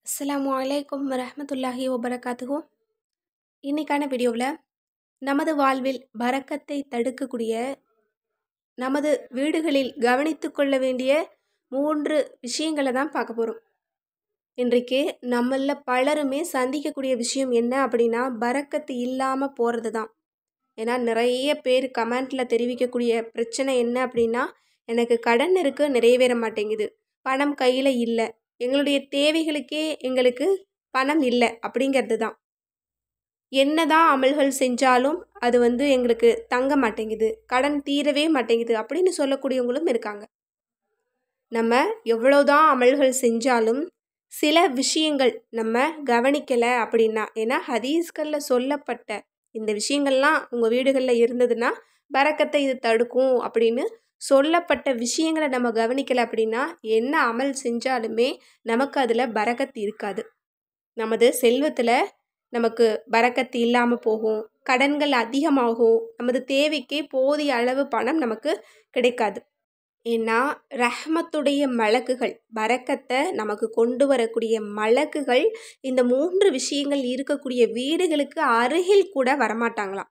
அஸ்ஸலாமு அலைக்கும் வரஹ்மத்துல்லாஹி வபரகாத்துஹு. இன்னைக்கான வீடியோவில் நமது வாழ்வில் பரக்கத்தை தடுக்கக்கூடிய நமது வீடுகளில் கவனித்து கொள்ள வேண்டிய 3 விஷயங்களை தான் பார்க்க போகிறோம். இன்றைக்கு நம்மள பலருமே சந்திக்கக்கூடிய விஷயம் என்ன அப்படின்னா, பரக்கத்து இல்லாமல் போகிறது தான். ஏன்னா நிறைய பேர் கமெண்ட்டில் தெரிவிக்கக்கூடிய பிரச்சனை என்ன அப்படின்னா, எனக்கு கடன் இருக்குது, நிறைவேற மாட்டேங்குது, பணம் கையில் இல்லை, எங்களுடைய தேவைகளுக்கே எங்களுக்கு பணம் இல்லை அப்படிங்கிறது தான். என்னதான் அமல்கள் செஞ்சாலும் அது எங்களுக்கு தங்க மாட்டேங்குது, கடன் தீரவே மாட்டேங்குது அப்படின்னு சொல்லக்கூடியவங்களும் இருக்காங்க. நம்ம எவ்வளோதான் அமல்கள் செஞ்சாலும் சில விஷயங்கள் நம்ம கவனிக்கலை அப்படின்னா, ஏன்னா ஹதீஸ்களில் சொல்லப்பட்ட இந்த விஷயங்கள்லாம் உங்கள் வீடுகளில் இருந்ததுன்னா பரக்கத்தை இது தடுக்கும் அப்படின்னு சொல்லப்பட்ட விஷயங்களை நம்ம கவனிக்கலை அப்படின்னா, என்ன அமல் செஞ்சாலுமே நமக்கு அதில் பரக்கத்து இருக்காது. நமது செல்வத்தில் நமக்கு பரக்கத்து இல்லாமல் போகும், கடன்கள் அதிகமாகும், நமது தேவைக்கே போதிய அளவு பணம் நமக்கு கிடைக்காது. ஏன்னா ரஹ்மத்துடைய மலக்குகள், பரக்கத்தை நமக்கு கொண்டு வரக்கூடிய மலக்குகள் இந்த 3 விஷயங்கள் இருக்கக்கூடிய வீடுகளுக்கு அருகில் கூட வரமாட்டாங்களாம்.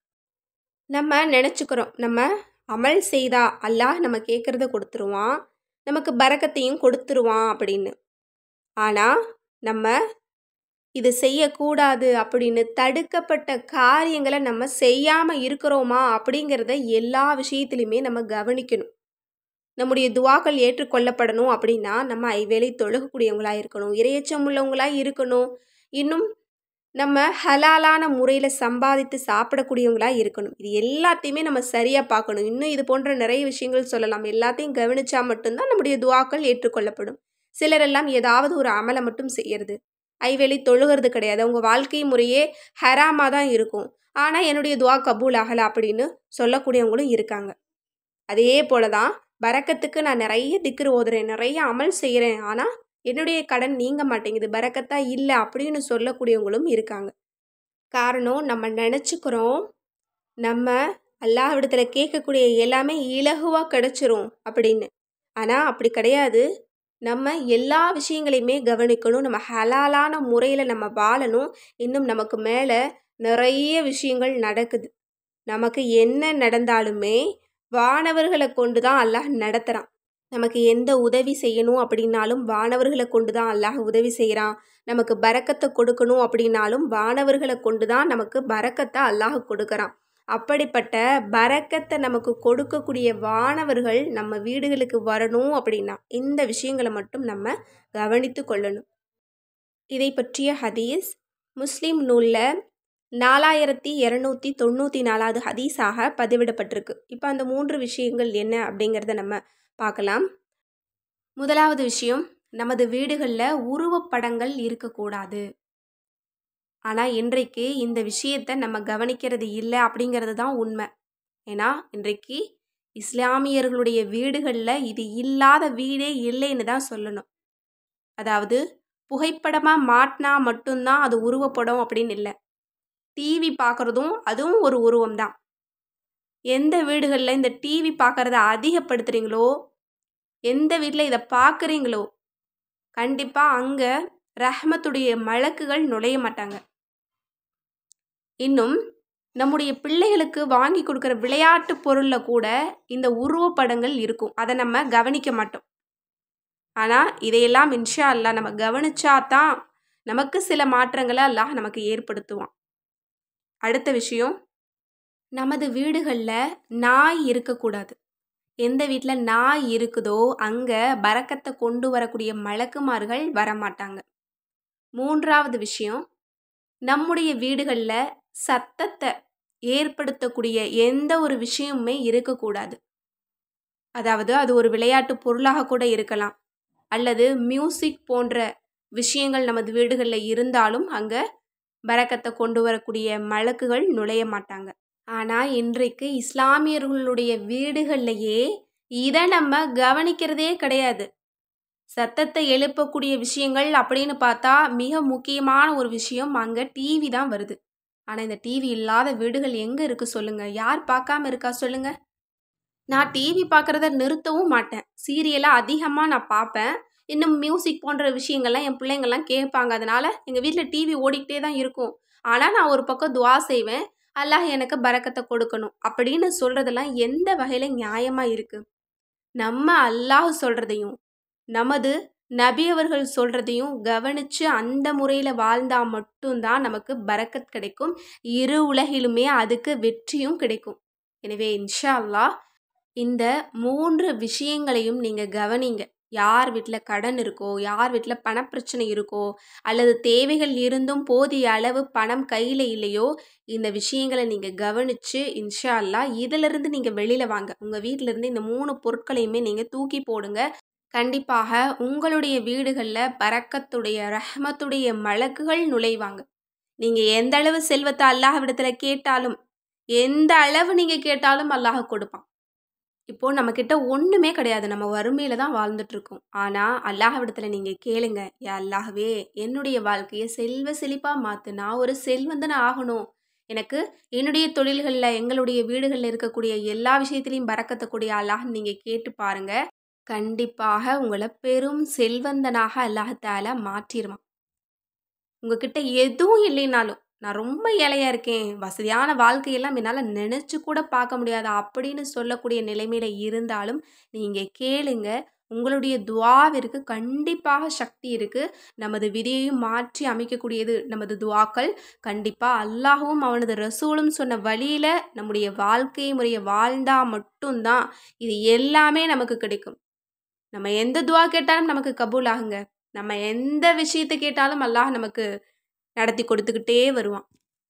நம்ம நினச்சிக்கிறோம், நம்ம அமல் செய்தா அல்லாஹ் நம்ம கேட்குறத கொடுத்துருவான், நமக்கு பரக்கத்தையும் கொடுத்துருவான் அப்படின்னு. ஆனால் நம்ம இது செய்யக்கூடாது அப்படின்னு தடுக்கப்பட்ட காரியங்களை நம்ம செய்யாமல் இருக்கிறோமா அப்படிங்கிறத எல்லா விஷயத்துலையுமே நம்ம கவனிக்கணும். நம்முடைய துவாக்கள் ஏற்றுக்கொள்ளப்படணும் அப்படின்னா நம்ம ஐவேளை தொழுகக்கூடியவங்களாக இருக்கணும், இறையச்சம் உள்ளவங்களாக இருக்கணும், இன்னும் நம்ம ஹலாலான முறையில் சம்பாதித்து சாப்பிடக்கூடியவங்களாக இருக்கணும். இது எல்லாத்தையுமே நம்ம சரியாக பார்க்கணும். இன்னும் இது போன்ற நிறைய விஷயங்கள் சொல்லலாம். எல்லாத்தையும் கவனித்தா மட்டும்தான் நம்முடைய துவாக்கள் ஏற்றுக்கொள்ளப்படும். சிலரெல்லாம் ஏதாவது ஒரு அமலை மட்டும் செய்கிறது, ஐவேளை தொழுகிறது கிடையாது, அவங்க வாழ்க்கை முறையே ஹராமாக தான் இருக்கும், ஆனால் என்னுடைய துவா கபூல் ஆகலை அப்படின்னு சொல்லக்கூடியவங்களும் இருக்காங்க. அதே போல தான் பரக்கத்துக்கு நான் நிறைய திக்ரு ஓதுறேன், நிறைய அமல் செய்கிறேன், ஆனால் என்னுடைய கடன் நீங்க மாட்டேங்குது, பரக்கத்தா இல்லை அப்படின்னு சொல்லக்கூடியவங்களும் இருக்காங்க. காரணம், நம்ம நினச்சிக்கிறோம் நம்ம அல்லாஹ்விடத்தில் கேட்கக்கூடிய எல்லாமே இலகுவாக கிடச்சிரும் அப்படின்னு. ஆனால் அப்படி கிடையாது. நம்ம எல்லா விஷயங்களையுமே கவனிக்கணும், நம்ம ஹலாலான முறையில் நம்ம வாழணும். இன்னும் நமக்கு மேலே நிறைய விஷயங்கள் நடக்குது. நமக்கு என்ன நடந்தாலுமே வானவர்களை கொண்டு தான் அல்லாஹ் நடத்துகிறான். நமக்கு எந்த உதவி செய்யணும் அப்படின்னாலும் வானவர்களை கொண்டு தான் அல்லாஹ் உதவி செய்கிறான். நமக்கு பரக்கத்தை கொடுக்கணும் அப்படின்னாலும் வானவர்களை கொண்டு தான் நமக்கு பரக்கத்தை அல்லாஹ் கொடுக்குறான். அப்படிப்பட்ட பரக்கத்தை நமக்கு கொடுக்கக்கூடிய வானவர்கள் நம்ம வீடுகளுக்கு வரணும் அப்படின்னா இந்த விஷயங்களை மட்டும் நம்ம கவனித்து கொள்ளணும். இதை பற்றிய ஹதீஸ் முஸ்லீம் நூலில் 4294 ஹதீஸாக பதிவிடப்பட்டிருக்கு. இப்போ அந்த 3 விஷயங்கள் என்ன அப்படிங்கிறத நம்ம பார்க்கலாம். முதலாவது விஷயம், நமது வீடுகளில் உருவப்படங்கள் இருக்கக்கூடாது. ஆனால் இன்றைக்கு இந்த விஷயத்தை நம்ம கவனிக்கிறது இல்லை அப்படிங்கிறது தான் உண்மை. ஏன்னா இன்றைக்கு இஸ்லாமியர்களுடைய வீடுகளில் இது இல்லாத வீடே இல்லைன்னு தான் சொல்லணும். அதாவது புகைப்படமாக மாட்டினா மட்டும்தான் அது உருவப்படம் அப்படின்னு இல்லை. டிவி பார்க்குறதும் அதுவும் ஒரு உருவம் தான். எந்த வீடுகளில் இந்த டிவி பார்க்குறத அதிகப்படுத்துகிறீங்களோ, எந்த வீட்டில் இதை பார்க்குறீங்களோ, கண்டிப்பாக அங்கே ரஹ்மத்துடைய மலக்குகள் நுழைய மாட்டாங்க. இன்னும் நம்முடைய பிள்ளைகளுக்கு வாங்கி கொடுக்குற விளையாட்டு பொருளில் கூட இந்த உருவப்படங்கள் இருக்கும், அதை நம்ம கவனிக்க மாட்டோம். ஆனால் இதையெல்லாம் இன்ஷா அல்லாஹ் நம்ம கவனிச்சா தான் நமக்கு சில மாற்றங்களை அல்லாஹ் நமக்கு ஏற்படுத்துவான். அடுத்த விஷயம், நமது வீடுகளில் நாய் இருக்கக்கூடாது. எந்த வீட்டில் நாய் இருக்குதோ அங்கே பரக்கத்தை கொண்டு வரக்கூடிய மலக்குமார்கள் வரமாட்டாங்க. மூன்றாவது விஷயம், நம்முடைய வீடுகளில் சத்தத்தை ஏற்படுத்தக்கூடிய எந்த ஒரு விஷயமுமே இருக்கக்கூடாது. அதாவது அது ஒரு விளையாட்டு பொருளாக கூட இருக்கலாம், அல்லது மியூசிக் போன்ற விஷயங்கள் நமது வீடுகளில் இருந்தாலும் அங்கே பரக்கத்தை கொண்டு வரக்கூடிய மலக்குகள் நுழைய மாட்டாங்க. ஆனால் இன்றைக்கு இஸ்லாமியர்களுடைய வீடுகள்லையே இதை நம்ம கவனிக்கிறதே கிடையாது. சத்தத்தை எழுப்பக்கூடிய விஷயங்கள் அப்படின்னு பார்த்தா மிக முக்கியமான ஒரு விஷயம், அங்கே டிவி தான் வருது. ஆனால் இந்த டிவி இல்லாத வீடுகள் எங்கே இருக்குது சொல்லுங்கள்? யார் பார்க்காம இருக்கா சொல்லுங்கள்? நான் டிவி பார்க்குறத நிறுத்தவும் மாட்டேன், சீரியலாக அதிகமாக நான் பார்ப்பேன். இன்னும் மியூசிக் போன்ற விஷயங்கள்லாம் என் பிள்ளைங்கள்லாம் கேட்பாங்க. அதனால எங்க வீட்ல டிவி ஓடிக்கிட்டே தான் இருக்கும். ஆனா, நான் ஒரு பக்கம் துவா செய்வேன். அல்லாஹ் எனக்கு பரக்கத்த கொடுக்கணும். அப்படின்னு சொல்றதெல்லாம் எந்த வகையில நியாயமா இருக்கு? நம்ம அல்லாஹ் சொல்றதையும், நமது நபி அவர்கள் சொல்றதையும் கவனிச்சு அந்த முறையில வாழ்ந்தா மட்டும் தான் நமக்கு பரக்கத் கிடைக்கும். இரு உலகிலுமே அதுக்கு வெற்றியும் கிடைக்கும். எனவே இன்ஷா அல்லாஹ் இந்த 3 விஷயங்களையும் நீங்க கவனிங்க. யார் வீட்ல கடன் இருக்கோ, யார் வீட்ல பணப்பிரச்சனை இருக்கோ, அல்லது தேவைகள் இருந்தும் போதிய அளவு பணம் கையில இல்லையோ, இந்த விஷயங்கள நீங்க கவனிச்சு இன்ஷா அல்லாஹ் இதிலிருந்து நீங்க வெளில வாங்க. உங்க வீட்ல இருந்து இந்த 3 பொருட்களையுமே நீங்க தூக்கி போடுங்க. கண்டிப்பாக உங்களுடைய வீடுகள்ல பரக்கத்துடைய, ரஹ்மத்துடைய மலக்குகள் நுழைவாங்க. நீங்க எந்த அளவு செல்வத்த அல்லாஹ்விடத்துல கேட்டாலும், எந்த அளவு நீங்க கேட்டாலும் அல்லாஹ் கொடுப்பான். இப்போ நம்மகிட்ட ஒண்ணுமே கிடையாது. நம்ம வறுமையில தான் வாழ்ந்துட்டுருக்கோம். ஆனா, அல்லாஹ்விடத்துல நீங்க கேளுங்க. யா அல்லாஹ்வே! என்னுடைய வாழ்க்கைய செல்வ செழிப்பா மாத்து. நான் ஒரு செல்வந்தனா ஆகணும். எனக்கு என்னுடைய தொழில்கள்ல, எங்களுடைய வீடுகள்ல இருக்கக்கூடிய எல்லா விஷயத்திலயும் பரக்கத்த குடு யா அல்லாஹ்ன்னு நீங்க கேட்டு பாருங்க. கண்டிப்பாக உங்கள பெரும் செல்வந்தனாக அல்லாஹ் தஆலா மாற்றிருவான். உங்ககிட்ட எதுவும் இல்லைனாலும், நான் ரொம்ப ஏழையா இருக்கேன். வசதியான வாழ்க்கையெல்லாம் என்னால நெனச்சு கூட பார்க்க முடியாது. அப்படின்னு சொல்லக்கூடிய நிலைமையில இருந்தாலும், நீங்க கேளுங்க. உங்களுடைய துஆவிற்கு கண்டிப்பாக சக்தி இருக்கு. நமது விதியையும் மாற்றி அமைக்கக்கூடியது நமது துஆக்கள். கண்டிப்பா அல்லாஹ்வும் அவனது ரசூலும் சொன்ன வழியில நம்முடைய வாழ்க்கை முறைய வாழ்ந்தா மட்டும் தான், இது எல்லாமே நமக்கு கிடைக்கும். நம்ம எந்த துஆ கேட்டாலும் நமக்கு கபூல் ஆகுங்க. நம்ம எந்த விஷயத்த கேட்டாலும் அல்லாஹ் நமக்கு நடத்தி கொடுத்துக்கிட்டே வருவான்.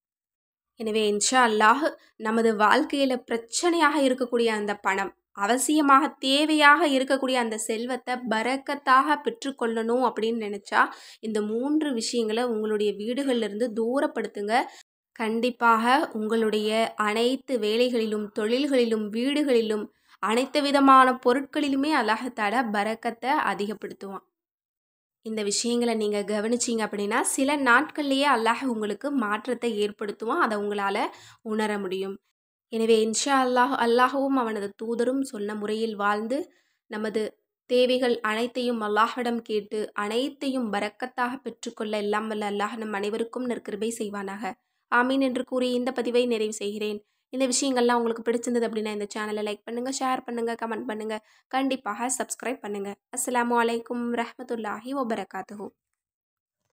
எனவே இன்ஷா அல்லாஹ் நமது வாழ்க்கையில பிரச்சனையாக இருக்கக்கூடிய அந்த பணம், அவசியமாக தேவையாக இருக்கக்கூடிய அந்த செல்வத்த பரக்கத்தாக பெற்றுக்கொள்ளணும் அப்படின்னு நெனச்சா, இந்த 3 விஷயங்கள உங்களுடைய வீடுகள்ல இருந்து தூரப்படுத்துங்க. கண்டிப்பாக உங்களுடைய அனைத்து வேலைகளிலும், தொழில்களிலும், வீடுகளிலும், அனைத்து விதமான பொருட்களிலுமே அல்லாஹ் தஆலா பரக்கத்த அதிகப்படுத்துவான். இந்த விஷயங்கள நீங்க கவனிச்சீங்க அப்படின்னா, சில நாட்கள்லயே அல்லாஹ் உங்களுக்கு மாற்றத்தை ஏற்படுத்துவான். அத உங்களால உணர முடியும். எனவே இன்ஷா அல்லாஹ் அல்லாஹ்வும் அவனது தூதரும் சொன்ன முறையில் வாழ்ந்து, நமது தேவைகள் அனைத்தையும் அல்லாஹ்விடம் கேட்டு, அனைத்தையும் பரக்கத்தாக பெற்றுக்கொள்ள எல்லாம் வல்ல அல்லாஹ் நம் அனைவருக்கும் நற்கிருபை செய்வானாக. ஆமீன் என்று கூறி இந்த பதிவை நிறைவு செய்கிறேன். இந்த விஷயங்கள்லாம் உங்களுக்கு பிடிச்சிருந்தது அப்படின்னா, இந்த சேனலை லைக் பண்ணுங்க, ஷேர் பண்ணுங்க, கமெண்ட் பண்ணுங்க. கண்டிப்பாக சப்ஸ்கிரைப் பண்ணுங்க. அஸ்ஸலாமு அலைக்கும் ரஹ்மத்துல்லாஹி வபரகாத்துஹு.